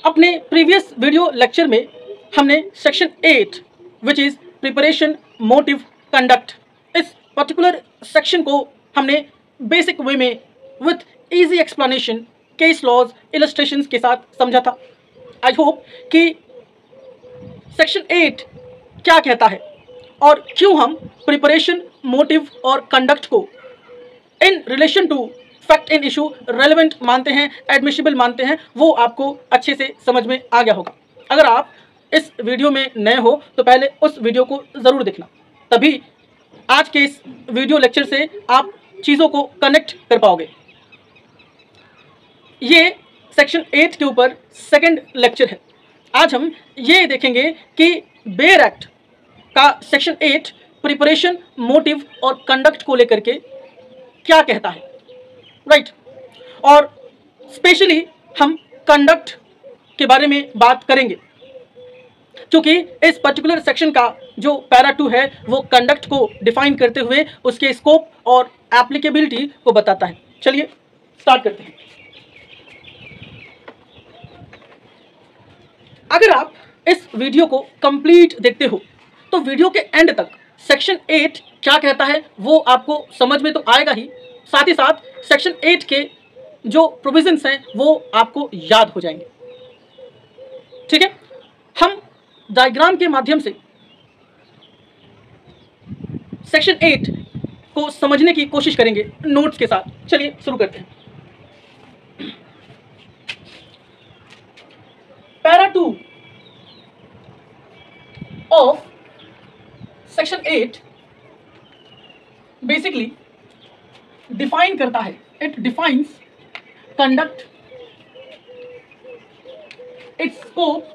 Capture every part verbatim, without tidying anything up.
अपने previous video lecture में हमने section eight which is preparation motive conduct, इस पर्टिकुलर सेक्शन को हमने बेसिक वे में with easy explanation, case laws, illustrations के साथ समझा था। आई होप कि सेक्शन एट क्या कहता है और क्यों हम प्रिपरेशन, मोटिव और कंडक्ट को in relation to fact in issue relevant मानते हैं, एडमिसिबल मानते हैं, वो आपको अच्छे से समझ में आ गया होगा। अगर आप इस वीडियो में नए हो तो पहले उस वीडियो को ज़रूर देखना, तभी आज के इस वीडियो लेक्चर से आप चीज़ों को कनेक्ट कर पाओगे। ये सेक्शन एट के ऊपर सेकंड लेक्चर है। आज हम ये देखेंगे कि बेयर एक्ट का सेक्शन एट प्रिपरेशन, मोटिव और कंडक्ट को लेकर के क्या कहता है, राइट right. और स्पेशली हम कंडक्ट के बारे में बात करेंगे, क्योंकि इस पर्टिकुलर सेक्शन का जो पैरा टू है वो कंडक्ट को डिफाइन करते हुए उसके स्कोप और एप्लीकेबिलिटी को बताता है। चलिए स्टार्ट करते हैं। अगर आप इस वीडियो को कंप्लीट देखते हो तो वीडियो के एंड तक सेक्शन एट क्या कहता है वो आपको समझ में तो आएगा ही, साथ ही साथ सेक्शन एट के जो प्रोविजंस हैं वो आपको याद हो जाएंगे। ठीक है, हम डायग्राम के माध्यम से सेक्शन एट को समझने की कोशिश करेंगे नोट्स के साथ। चलिए शुरू करते हैं। Para two of section eight basically define करता है, it defines conduct, its scope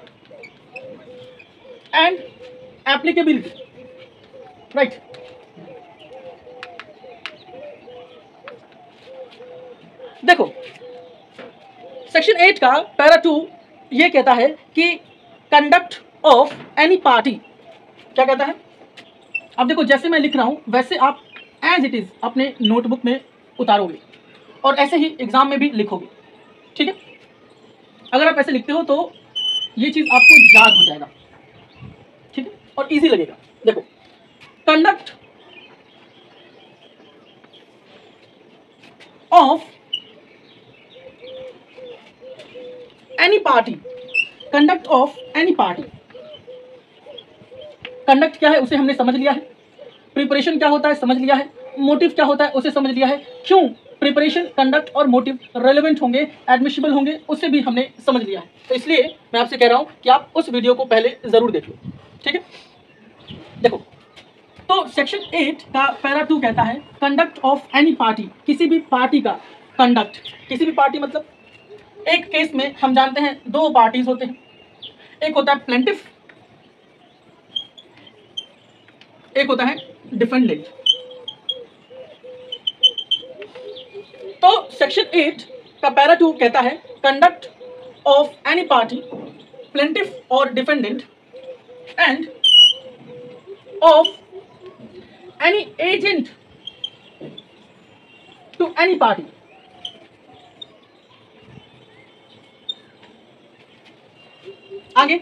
and applicability, right. देखो, सेक्शन एट का पैरा टू ये कहता है कि कंडक्ट ऑफ एनी पार्टी, क्या कहता है? अब देखो, जैसे मैं लिख रहा हूं वैसे आप एज इट इज अपने नोटबुक में उतारोगे और ऐसे ही एग्जाम में भी लिखोगे। ठीक है, अगर आप ऐसे लिखते हो तो ये चीज आपको याद हो जाएगा, ठीक है, और इजी लगेगा। देखो, conduct of any party, conduct of any party, conduct क्या है उसे हमने समझ लिया है, प्रिपरेशन क्या होता है समझ लिया है, मोटिव क्या होता है उसे समझ लिया है, क्यों प्रिपरेशन, कंडक्ट और मोटिव रेलेवेंट होंगे, एडमिसिबल होंगे, उसे भी हमने समझ लिया है। तो इसलिए मैं आपसे कह रहा हूं कि आप उस वीडियो को पहले जरूर देख लो। ठीक है, देखो, तो सेक्शन एट का पैरा टू कहता है कंडक्ट ऑफ एनी पार्टी, किसी भी पार्टी का कंडक्ट, किसी भी पार्टी मतलब एक केस में हम जानते हैं दो पार्टीज होते हैं, एक होता है प्लेंटिफ, एक होता है डिफेंडेंट। तो सेक्शन एट का पैरा टू कहता है conduct of any party, plaintiff और defendant, and of any agent to any party. आगे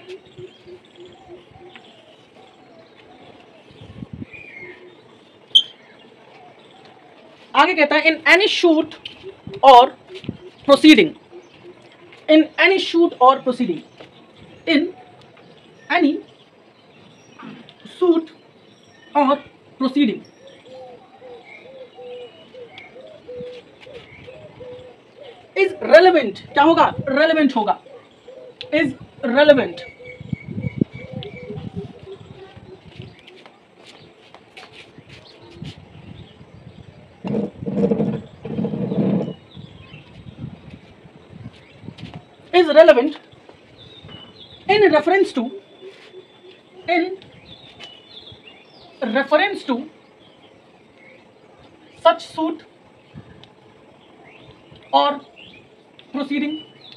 आगे कहता है इन एनी शूट और प्रोसीडिंग, इन एनी शूट और प्रोसीडिंग, इन एनी सूट और प्रोसीडिंग, इज रेलेवेंट, क्या होगा? रेलेवेंट होगा, is relevant, is relevant in reference to in reference to such suit or proceeding।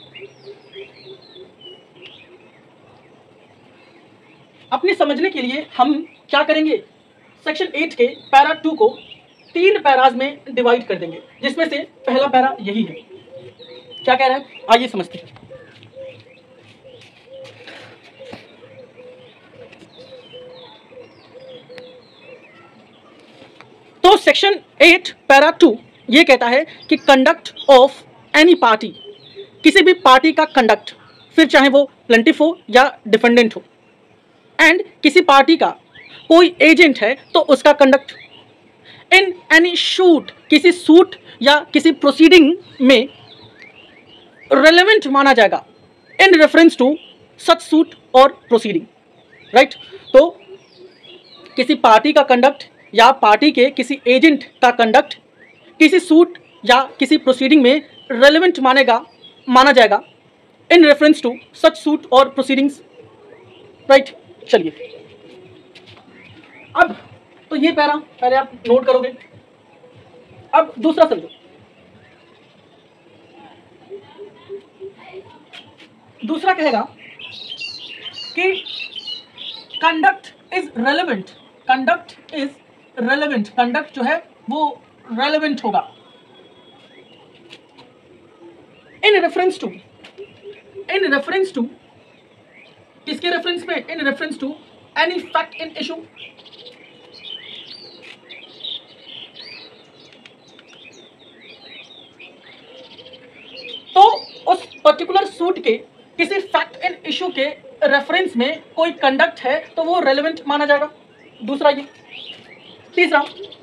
अपने समझने के लिए हम क्या करेंगे, सेक्शन एट के पैरा टू को तीन पैराज में डिवाइड कर देंगे, जिसमें से पहला पैरा यही है। क्या कह रहा है आइए समझते हैं। तो सेक्शन एट पैरा टू ये कहता है कि कंडक्ट ऑफ एनी पार्टी, किसी भी पार्टी का कंडक्ट, फिर चाहे वो प्लेंटिफ हो या डिफेंडेंट हो, एंड किसी पार्टी का कोई एजेंट है तो उसका कंडक्ट इन एनी शूट, किसी सूट या किसी प्रोसीडिंग में रेलेवेंट माना जाएगा in reference to such suit और प्रोसीडिंग, राइट। तो किसी पार्टी का कंडक्ट या पार्टी के किसी एजेंट का कंडक्ट किसी सूट या किसी प्रोसीडिंग में रेलेवेंट मानेगा माना जाएगा in reference to such suit और प्रोसीडिंग्स, राइट। चलिए अब तो ये पैरा पहले आप नोट करोगे। अब दूसरा समझो, दूसरा कहेगा कि conduct is relevant, conduct is relevant, conduct जो है वो रेलेवेंट होगा in reference to, in reference to किसके रेफरेंस में, in reference to any fact in issue, तो उस पर्टिकुलर सूट के किसी फैक्ट इन इशू के रेफरेंस में कोई कंडक्ट है तो वो रेलेवेंट माना जाएगा। दूसरा ये। तीसरा,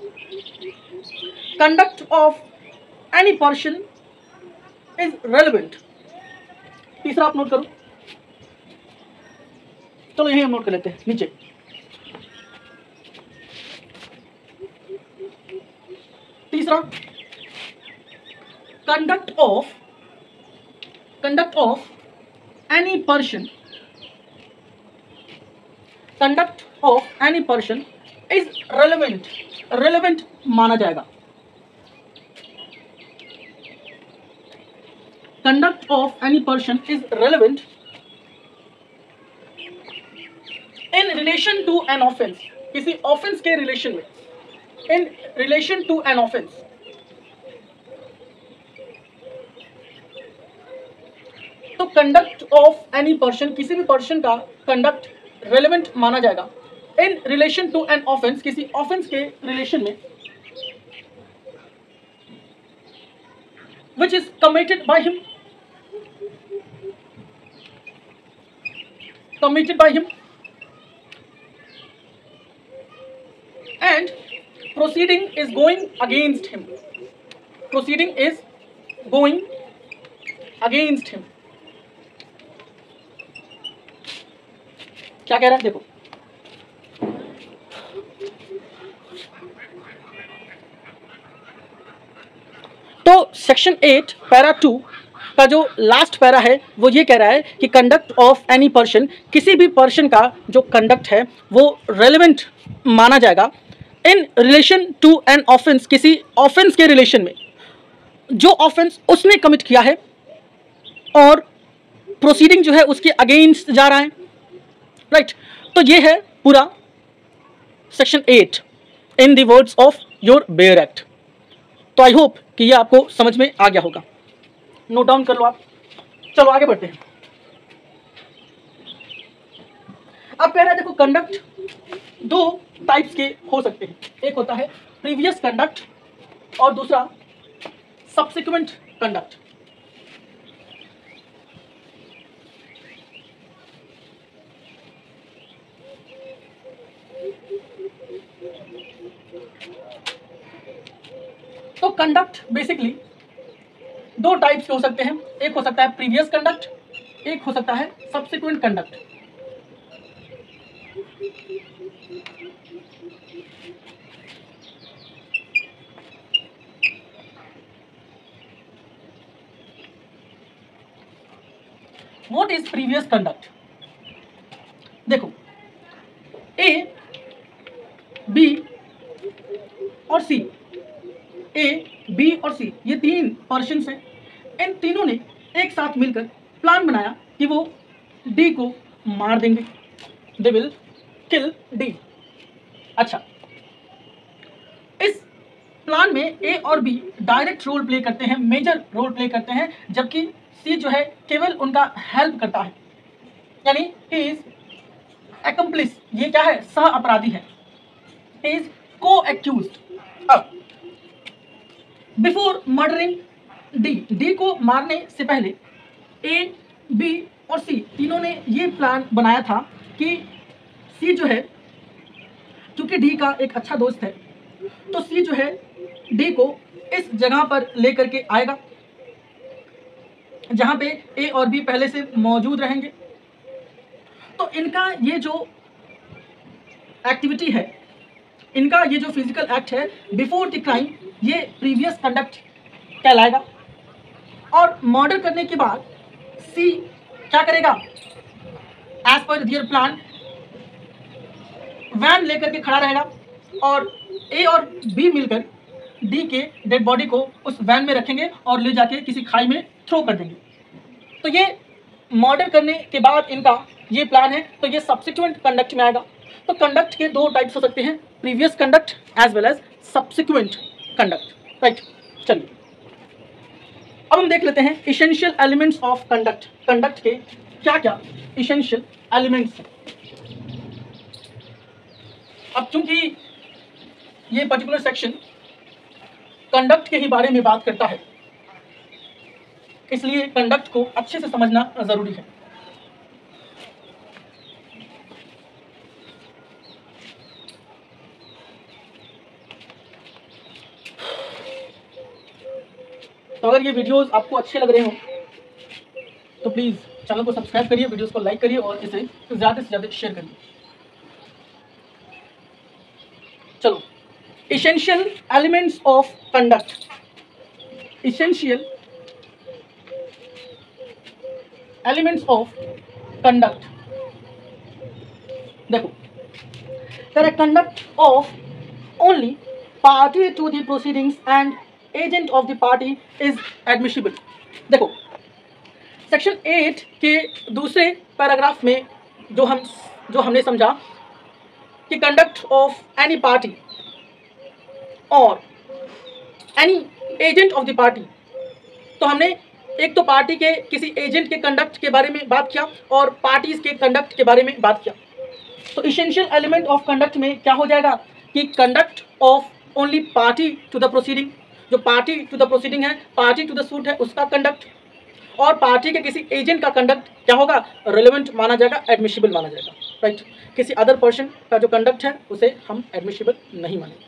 conduct of any person is relevant, तीसरा आप नोट करो। चलो यही हम नोट कर लेते हैं नीचे। तीसरा, conduct of conduct of any person, conduct of any person is relevant, relevant माना जाएगा। Conduct of any person is relevant in relation to an offence, किसी ऑफेंस के रिलेशन में, in relation to an offence. तो conduct of any person, किसी भी person का conduct relevant माना जाएगा in relation to an offence, किसी ऑफेंस के रिलेशन में, which is committed by him, committed by him and proceeding is going against him, proceeding is going against him। क्या कह रहा है देखो, तो सेक्शन एट पैरा टू का जो लास्ट पैरा है वो ये कह रहा है कि कंडक्ट ऑफ एनी पर्सन, किसी भी पर्सन का जो कंडक्ट है वो रेलेवेंट माना जाएगा in relation to an offence, किसी ऑफेंस के रिलेशन में, जो ऑफेंस उसने कमिट किया है और प्रोसीडिंग जो है उसके अगेंस्ट जा रहा है, राइट right. तो ये है पूरा section eight in the words of your bare act. तो आई होप कि ये आपको समझ में आ गया होगा, नोट डाउन कर लो आप। चलो आगे बढ़ते हैं। अब कह रहा है देखो, कंडक्ट दो टाइप्स के हो सकते हैं, एक होता है प्रीवियस कंडक्ट और दूसरा सब्सिक्वेंट कंडक्ट। तो कंडक्ट बेसिकली दो टाइप्स के हो सकते हैं, एक हो सकता है प्रीवियस कंडक्ट, एक हो सकता है subsequent conduct. What is previous conduct? देखो, ए, बी और सी, ए, बी और सी ये तीन पर्सन्स हैं। इन तीनों ने एक साथ मिलकर प्लान बनाया कि वो डी को मार देंगे, दे विल किल डी। अच्छा, इस प्लान में ए और बी डायरेक्ट रोल प्ले करते हैं, मेजर रोल प्ले करते हैं, जबकि सी जो है केवल उनका हेल्प करता है, यानी ही इज एक्म्प्लिस, ये क्या है, सह अपराधी है, ही इज को एक्यूज्ड। अब बिफोर मर्डरिंग डी, डी को मारने से पहले ए, बी और सी तीनों ने ये प्लान बनाया था कि सी जो है, क्योंकि डी का एक अच्छा दोस्त है, तो सी जो है डी को इस जगह पर लेकर के आएगा जहां पे ए और बी पहले से मौजूद रहेंगे। तो इनका ये जो एक्टिविटी है, इनका ये जो फिजिकल एक्ट है बिफोर द क्राइम, ये प्रीवियस कंडक्ट कहलाएगा। और मर्डर करने के बाद सी क्या करेगा, एज पर दियर प्लान वैन लेकर के खड़ा रहेगा और ए और बी मिलकर डी के डेड बॉडी को उस वैन में रखेंगे और ले जाके किसी खाई में थ्रो कर देंगे। तो ये मर्डर करने के बाद इनका ये प्लान है, तो ये सब्सिक्वेंट कंडक्ट में आएगा। तो कंडक्ट के दो टाइप्स हो सकते हैं, previous conduct as well as subsequent conduct, right. चलिए अब हम देख लेते हैं essential elements of conduct. Conduct के क्या क्या इसेंशियल एलिमेंट्स हैं। अब चूंकि ये पर्टिकुलर सेक्शन कंडक्ट के ही बारे में बात करता है, इसलिए कंडक्ट को अच्छे से समझना जरूरी है। तो अगर ये वीडियोस आपको अच्छे लग रहे हो तो प्लीज़ चैनल को सब्सक्राइब करिए, वीडियोस को लाइक करिए और इसे ज़्यादा से ज़्यादा शेयर करिए। चलो, essential elements of conduct. Essential elements of conduct, देखो, there are conduct of only party to the proceedings and agent of the party is admissible। देखो, सेक्शन एट के दूसरे पैराग्राफ में जो हम जो हमने समझा कि कंडक्ट ऑफ एनी पार्टी और any agent of the party, तो हमने एक तो पार्टी के किसी एजेंट के कंडक्ट के बारे में बात किया और पार्टीज के कंडक्ट के बारे में बात किया। तो इसेंशियल एलिमेंट ऑफ कंडक्ट में क्या हो जाएगा कि conduct of only party to the proceeding, जो पार्टी टू द प्रोसीडिंग है, पार्टी टू द सूट है, उसका कंडक्ट, और पार्टी के किसी एजेंट का कंडक्ट क्या होगा, रेलेवेंट माना जाएगा, एडमिसिबल माना जाएगा, राइट। किसी अदर पर्सन का जो कंडक्ट है उसे हम एडमिसिबल नहीं मानेंगे।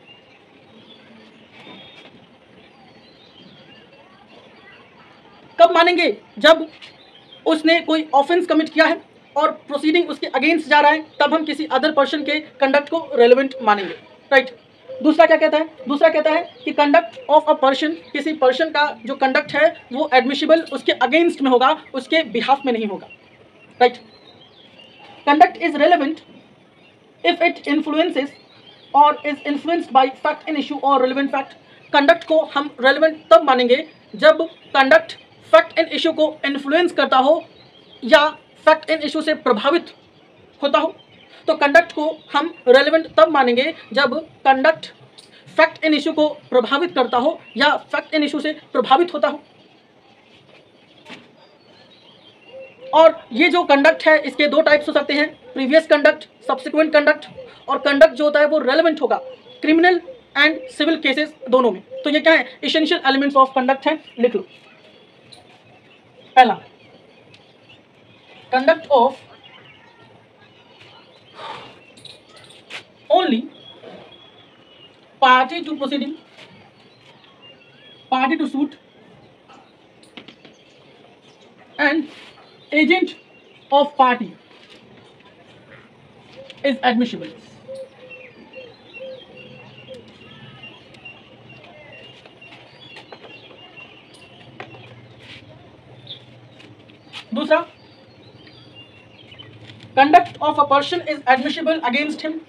कब मानेंगे, जब उसने कोई ऑफेंस कमिट किया है और प्रोसीडिंग उसके अगेंस्ट जा रहा है, तब हम किसी अदर पर्सन के कंडक्ट को रेलेवेंट मानेंगे, राइट। दूसरा क्या कहता है, दूसरा कहता है कि कंडक्ट ऑफ अ पर्सन, किसी पर्सन का जो कंडक्ट है वो एडमिसिबल उसके अगेंस्ट में होगा, उसके बिहाफ में नहीं होगा, right. Conduct is relevant if it influences और is influenced by fact in issue और रेलेवेंट फैक्ट। कंडक्ट को हम रेलेवेंट तब मानेंगे जब कंडक्ट फैक्ट इन इशू को इन्फ्लुएंस करता हो या फैक्ट इन इशू से प्रभावित होता हो। तो कंडक्ट को हम रेलेवेंट तब मानेंगे जब कंडक्ट फैक्ट इन इशू को प्रभावित करता हो या फैक्ट इन इशू से प्रभावित होता हो। और ये जो कंडक्ट है इसके दो टाइप्स हो सकते हैं, प्रीवियस कंडक्ट, सब्सिक्वेंट कंडक्ट, और कंडक्ट जो होता है वो रेलेवेंट होगा क्रिमिनल एंड सिविल केसेस दोनों में। तो ये क्या है, एसेंशियल एलिमेंट्स ऑफ कंडक्ट है, लिख लो। पहला, conduct of only party to proceeding, party to suit and agent of party is admissible। दूसरा, conduct of a person is admissible against him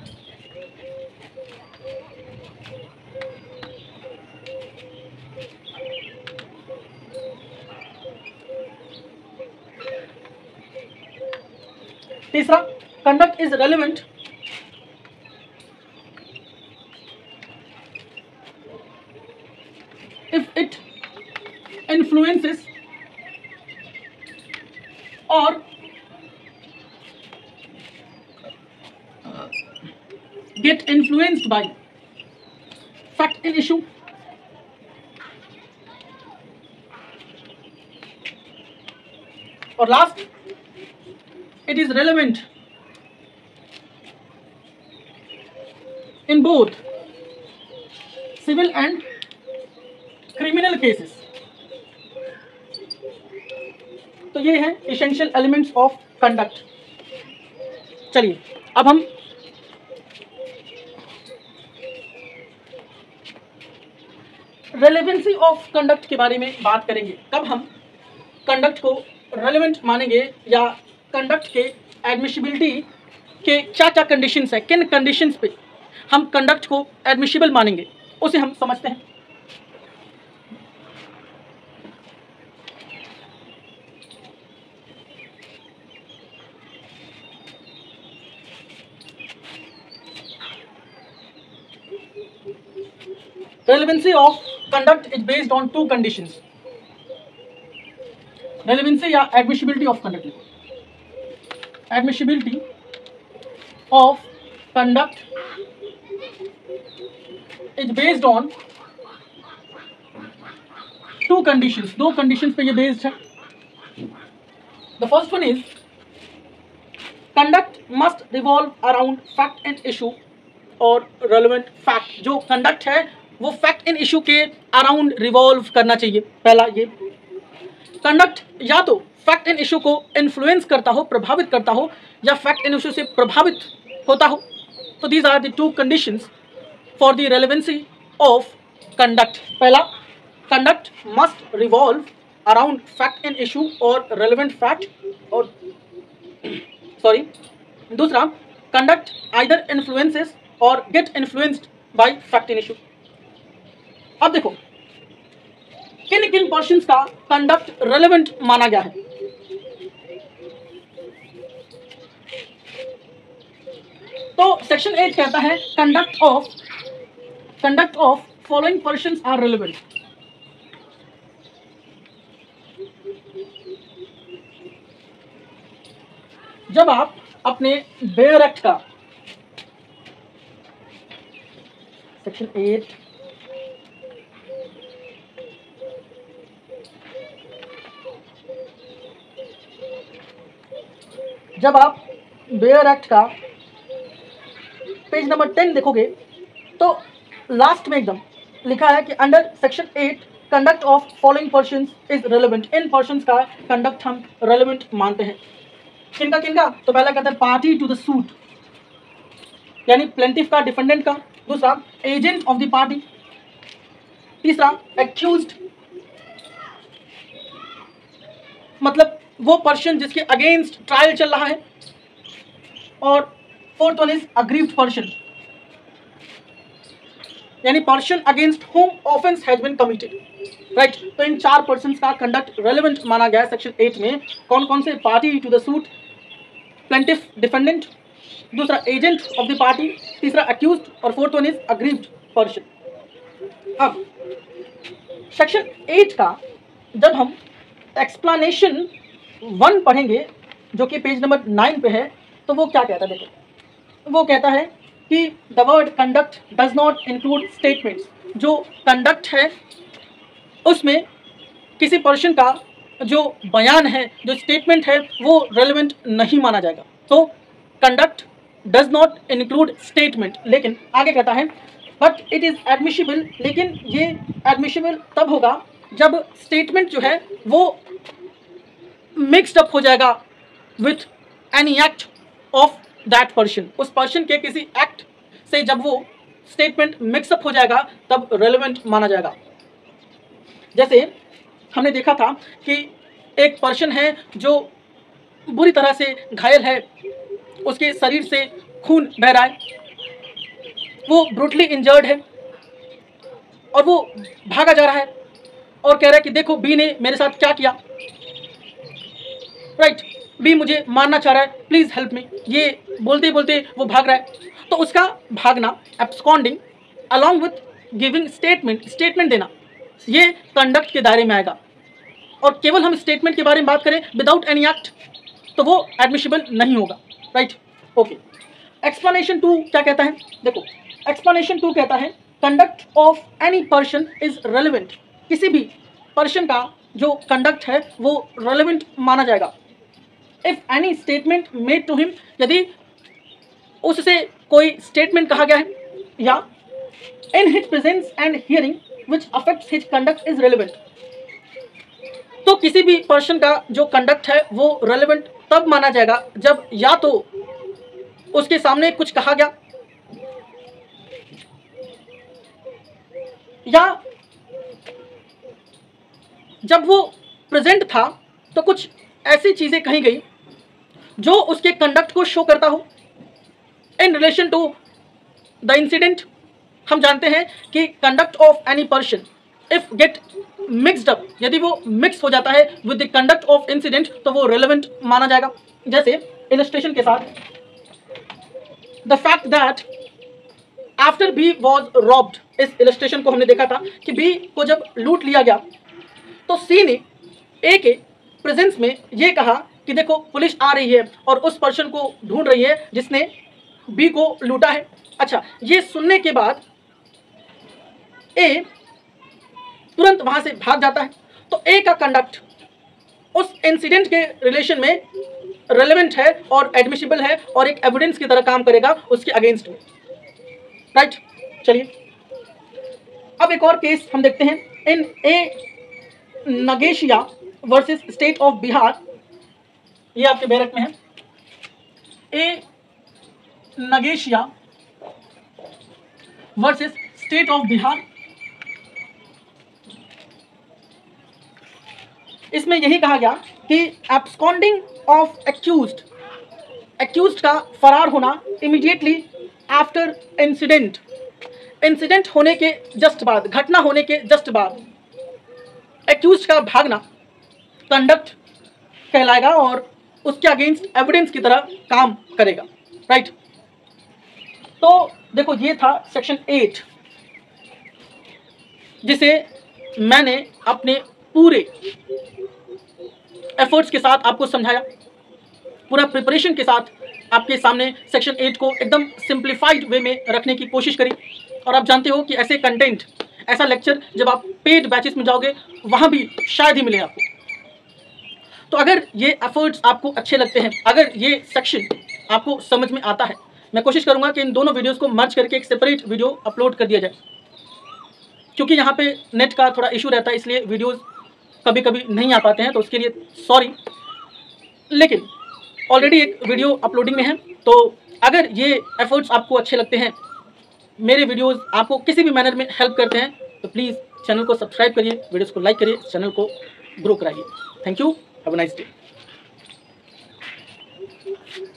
तीसरा, conduct is relevant if it influences और get influenced by fact in issue, or last, it is relevant in both civil and criminal cases. तो ये है essential elements of conduct. चलिए अब हम relevancy of conduct के बारे में बात करेंगे. कब हम कंडक्ट को रेलेवेंट मानेंगे या कंडक्ट के एडमिसिबिलिटी के क्या क्या कंडीशंस है, किन कंडीशंस पे हम कंडक्ट को एडमिसिबल मानेंगे, उसे हम समझते हैं. Relevancy of conduct is based on two conditions. Relevancy या admissibility of conduct. Admissibility of conduct is based on two conditions. दो conditions पे ये based है. The first one is conduct must revolve around fact and issue और relevant fact. जो conduct है वो fact in issue के अराउंड रिवॉल्व करना चाहिए. पहला ये कंडक्ट या तो फैक्ट इन इशू को इन्फ्लुएंस करता हो, प्रभावित करता हो, या फैक्ट इन इशू से प्रभावित होता हो. तो these are the two conditions for the relevancy of conduct. पहला, conduct must revolve around fact in issue और रेलेवेंट फैक्ट. और सॉरी दूसरा, कंडक्ट आइदर इन्फ्लुएंसेस और get influenced by fact in issue. अब देखो किन किन पर्सन्स का कंडक्ट रेलेवेंट माना गया है. तो सेक्शन एट कहता है conduct of conduct of following persons are relevant. जब आप अपने बेयर एक्ट का सेक्शन एट जब आप बेयर एक्ट का पेज नंबर टेन देखोगे तो लास्ट में एकदम लिखा है कि under section eight conduct of following persons is relevant. इन पर्सन्स का कंडक्ट हम रेलेवेंट मानते हैं. किनका किनका? तो पहला कहता है पार्टी टू द सूट, यानी प्लेंटिफ का, डिफेंडेंट का. दूसरा, एजेंट ऑफ द पार्टी. तीसरा, एक्यूज्ड, मतलब वो पर्सन जिसके अगेंस्ट ट्रायल चल रहा है. और fourth one is aggrieved person, यानी person against whom offence has been committed. Right. तो इन चार पर्सन का कंडक्ट रेलेवेंट माना गया है सेक्शन एट में. कौन कौन से? Party to the suit, plaintiff, defendant, दूसरा एजेंट ऑफ द पार्टी, तीसरा अक्यूज्ड, और fourth one is aggrieved person. अब सेक्शन एट का जब हम एक्सप्लेनेशन वन पढ़ेंगे जो कि पेज नंबर नाइन पे है, तो वो क्या कहता है? देखो वो कहता है कि the word conduct does not include statements. जो कंडक्ट है उसमें किसी पर्सन का जो बयान है, जो स्टेटमेंट है, वो रेलेवेंट नहीं माना जाएगा. तो conduct does not include statement. लेकिन आगे कहता है बट इट इज़ एडमिसिबल. लेकिन ये एडमिसिबल तब होगा जब स्टेटमेंट जो है वो मिक्सड अप हो जाएगा with any act of that person. उस पर्सन के किसी एक्ट से जब वो स्टेटमेंट मिक्सअप हो जाएगा तब रेलेवेंट माना जाएगा. जैसे हमने देखा था कि एक पर्सन है जो बुरी तरह से घायल है, उसके शरीर से खून बह रहा है, वो ब्रूटली इंजर्ड है और वो भागा जा रहा है और कह रहा है कि देखो बी ने मेरे साथ क्या किया. राइट. बी मुझे मारना चाह रहा है, प्लीज़ हेल्प मी. ये बोलते बोलते वो भाग रहा है. तो उसका भागना, absconding along with giving statement, statement देना, ये कंडक्ट के दायरे में आएगा. और केवल हम स्टेटमेंट के बारे में बात करें विदाउट एनी एक्ट तो वो एडमिसिबल नहीं होगा. राइट. ओके. एक्सप्लेनेशन टू क्या कहता है? देखो, एक्सप्लेनेशन टू कहता है conduct of any person is relevant. किसी भी पर्सन का जो कंडक्ट है वो रेलिवेंट माना जाएगा। If any statement made to him, यदि उससे कोई स्टेटमेंट कहा गया है या in his presence and hearing which affects his conduct is relevant, तो किसी भी पर्सन का जो कंडक्ट है वो रेलिवेंट तब माना जाएगा जब या तो उसके सामने कुछ कहा गया या जब वो प्रेजेंट था तो कुछ ऐसी चीजें कही गई जो उसके कंडक्ट को शो करता हो। In relation to the incident, हम जानते हैं कि conduct of any person if get mixed up, यदि वो मिक्स हो जाता है with the conduct of incident तो वो रेलेवेंट माना जाएगा। जैसे इलस्ट्रेशन के साथ, the fact that after B was robbed, इस इलस्ट्रेशन को हमने देखा था कि बी को जब लूट लिया गया तो सी ने ए के प्रेजेंस में ये कहा कि देखो पुलिस आ रही है और उस पर्सन को ढूंढ रही है जिसने बी को लूटा है। अच्छा, ये सुनने के बाद ए तुरंत वहां से भाग जाता है, तो ए का कंडक्ट उस इंसिडेंट के रिलेशन में रेलेवेंट है और एडमिसिबल है और एक एविडेंस की तरह काम करेगा उसके अगेंस्ट में, राइट। चलिए अब एक और केस हम देखते हैं। In A Nageshia versus State of Bihar, ये आपके बैरक में है। A Nageshia versus State of Bihar, इसमें यही कहा गया कि एब्सकॉन्डिंग ऑफ एक्यूज्ड, एक्यूज्ड का फरार होना इमीडिएटली आफ्टर इंसिडेंट, इंसिडेंट होने के जस्ट बाद, घटना होने के जस्ट बाद एक्यूज्ड का भागना कंडक्ट कहलाएगा और उसके अगेंस्ट एविडेंस की तरह काम करेगा, राइट। तो देखो ये था सेक्शन एट, जिसे मैंने अपने पूरे एफर्ट्स के साथ आपको समझाया, पूरा प्रिपरेशन के साथ आपके सामने सेक्शन एट को एकदम सिंप्लीफाइड वे में रखने की कोशिश करी। और आप जानते हो कि ऐसे कंटेंट, ऐसा लेक्चर जब आप पेड बैचेस में जाओगे वहाँ भी शायद ही मिले आपको। तो अगर ये एफर्ट्स आपको अच्छे लगते हैं, अगर ये सेक्शन आपको समझ में आता है, मैं कोशिश करूँगा कि इन दोनों वीडियोज़ को मर्ज करके एक सेपरेट वीडियो अपलोड कर दिया जाए, क्योंकि यहाँ पे नेट का थोड़ा इशू रहता है, इसलिए वीडियोज़ कभी कभी नहीं आ पाते हैं, तो उसके लिए सॉरी। लेकिन ऑलरेडी एक वीडियो अपलोडिंग में है, तो अगर ये एफर्ट्स आपको अच्छे लगते हैं, मेरे वीडियोस आपको किसी भी मैनर में हेल्प करते हैं, तो प्लीज़ चैनल को सब्सक्राइब करिए, वीडियोस को लाइक करिए, चैनल को ग्रो कराइए। Thank you, have a nice day.